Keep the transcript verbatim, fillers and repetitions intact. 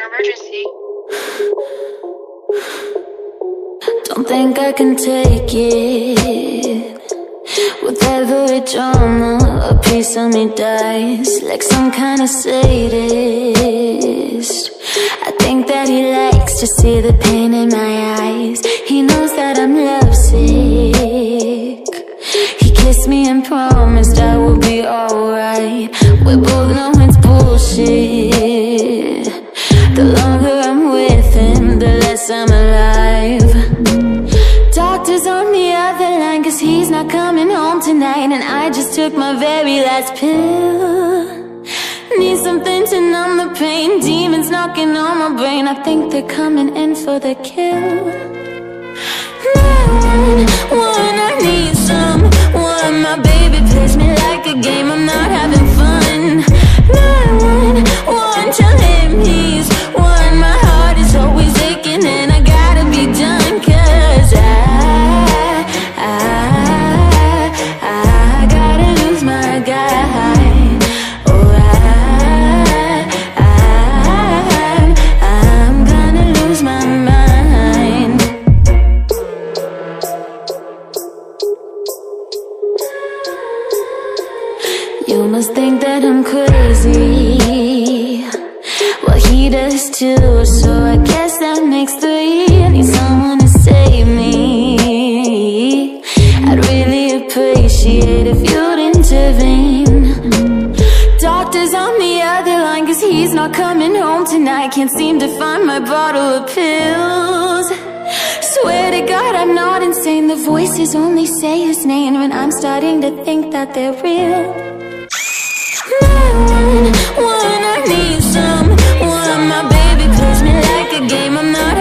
emergency. Don't think I can take it. With every drama, a piece of me dies, like some kind of sadist. I think that he likes to see the pain in my eyes. He knows that I'm lovesick. He kissed me and promised I would be alright. We both know it's bullshit. The longer I'm with him, the less I'm alive. Doctor's on the other line, cause he's not coming home tonight. And I just took my very last pill. Need something to numb the pain. Demons knocking on my brain. I think they're coming in for the kill. nine one one, I need someone. My baby plays me like a game, I'm not having fun. nine one one, tell him he's won. My heart is always aching and I gotta be done. Cause I, I, I gotta lose my guy. Oh, I, I, I'm gonna lose my mind. You must think that I'm crazy. Well, he does too, so I guess that makes three. I need someone to save me. I'd really appreciate if you'd intervene. Doctor's on the other line, cause he's not coming home tonight. Can't seem to find my bottle of pills. Swear to God I'm not insane. The voices only say his name when I'm starting to think that they're real. nine one one, I need someone. My baby plays me like a game, I'm not